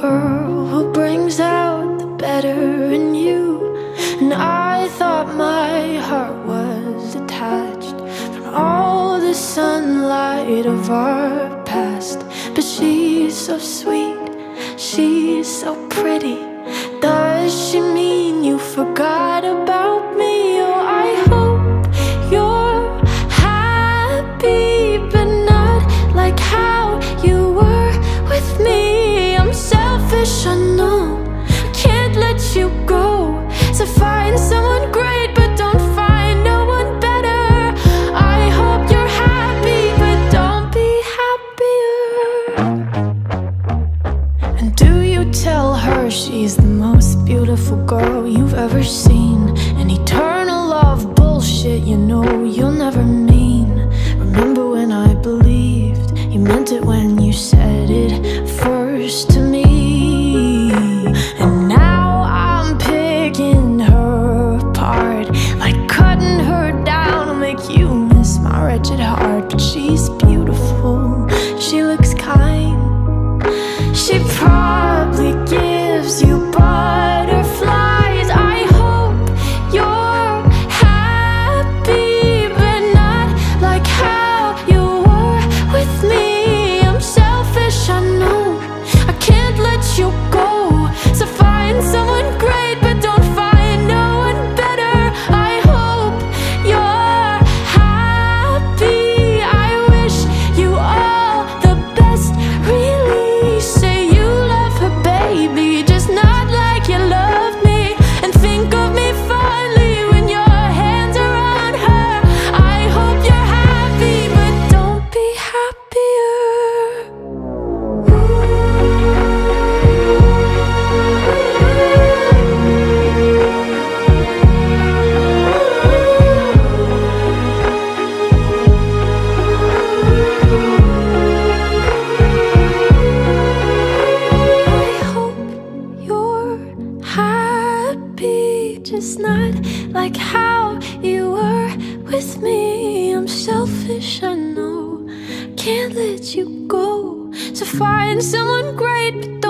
girl who brings out the better in you. And I thought my heart was detached from all the sunlight of our past. But she's so sweet, she's so pretty. Does she mean you forgot about me? Oh, I hope you're happy, but not like how you were with me. I'm selfish, I know, I can't let you go. So find someone great, but don't find no one better. I hope you're happy, but don't be happier. And do you tell her she's the most beautiful girl you've ever seen? An eternal love bullshit, you know you'll never mean. Remember when I believed you meant it when you said it first to me? And now I'm picking her apart, like cutting her down to make you miss my wretched heart. But she's beautiful, she looks kind, she probably gives you butterflies. I hope you're happy, but not like how you were with me. I'm selfish, I know, I can't let you go. So find someone great, but don't find no one better. I hope you're happy, I wish you all the best. Really say you love her, baby, just not like you loved me. And think of me fondly when your hands are on her. I hope you're happy, but don't be happier. I hope you're happy, just not like how you were with me. I'm selfish, I know, can't let you go. So find someone great, but